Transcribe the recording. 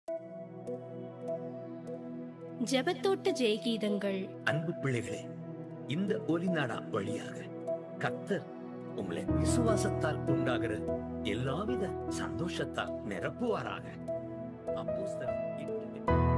ஜெபத்தோட்ட ஜெயகீதங்கள். அன்பு பிள்ளைகளே, இந்த ஒலிநாடா வழியாக கர்த்தர் உங்களை விசுவாசத்தால் உண்டாகிற எல்லாவித சந்தோஷத்தால் நிரப்புவாராக. அப்போஸ்தலர்